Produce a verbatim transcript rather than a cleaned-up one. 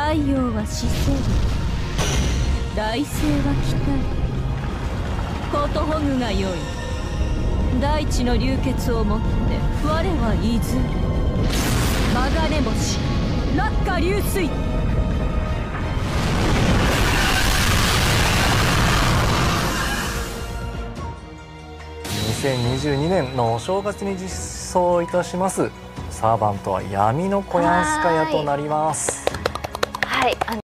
太陽は死せる、大星は来たる。ことほぐがよい。大地の流血をもって我はいずる。鋼星落下流水。 にせんにじゅうにねんのお正月に実装いたしますサーバントは闇のコヤンスカヤとなります。 はい。